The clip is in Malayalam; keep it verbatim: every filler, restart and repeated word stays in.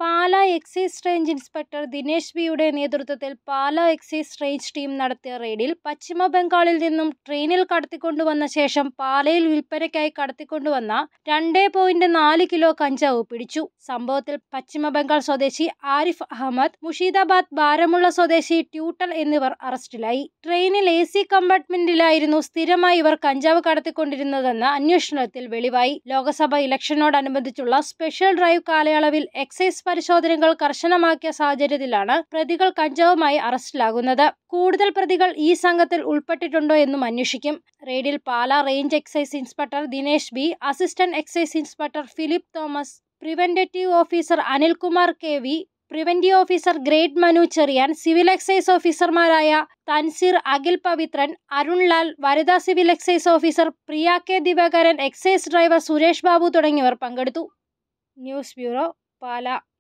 Pala excise range inspector Dinesh ബിയുടെ നേതൃത്വത്തിൽ പാലാ എക്സൈസ് റേഞ്ച് ടീം നടത്തിയ റെയ്ഡിൽ പശ്ചിമ ബംഗാളിൽ നിന്നും ട്രെയിനിൽ കടത്തിക്കൊണ്ടുവന്ന ശേഷം പാലയിൽ വിൽപ്പനയ്ക്കായി കടത്തിക്കൊണ്ടുവന്ന രണ്ട് പോയിന്റ് നാല് കിലോ കഞ്ചാവ് പിടിച്ചു. സംഭവത്തിൽ പശ്ചിമ ബംഗാൾ സ്വദേശി ആരിഫ് അഹമ്മദ്, മുഷീദാബാദ് ബാരമുള്ള സ്വദേശി ട്യൂട്ടൽ എന്നിവർ അറസ്റ്റിലായി. ട്രെയിനിൽ എ സി കമ്പാർട്ട്മെന്റിലായിരുന്നു സ്ഥിരമായി ഇവർ കഞ്ചാവ് കടത്തിക്കൊണ്ടിരുന്നതെന്ന് അന്വേഷണത്തിൽ വെളിവായി. ലോക്സഭ ഇലക്ഷനോടനുബന്ധിച്ചുള്ള സ്പെഷ്യൽ ഡ്രൈവ് കാലയളവിൽ എക്സൈസ് പരിശോധനകൾ കർശനമാക്കിയ സാഹചര്യത്തിലാണ് പ്രതികൾ കഞ്ചാവുമായി അറസ്റ്റിലാകുന്നത്. കൂടുതൽ പ്രതികൾ ഈ സംഘത്തിൽ ഉൾപ്പെട്ടിട്ടുണ്ടോ എന്നും അന്വേഷിക്കും. റെയ്ഡിൽ Pala range excise inspector Dinesh B, assistant excise inspector Philip Thomas, preventive officer Anilkumar K V, preventive officer grade Manu Cherian, civil excise ഓഫീസർമാരായ തൻസീർ അഖിൽ പവിത്രൻ, അരുൺ ലാൽ, വനിതാ civil excise officer Priya K Divakaran, excise driver Suresh Babu തുടങ്ങിയവർ പങ്കെടുത്തു. News bureau, Pala.